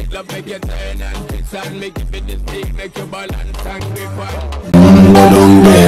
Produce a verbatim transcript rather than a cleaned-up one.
it love make you turn and twist and make it fit this big, make you balance and grip on. Mumbo Lumbe,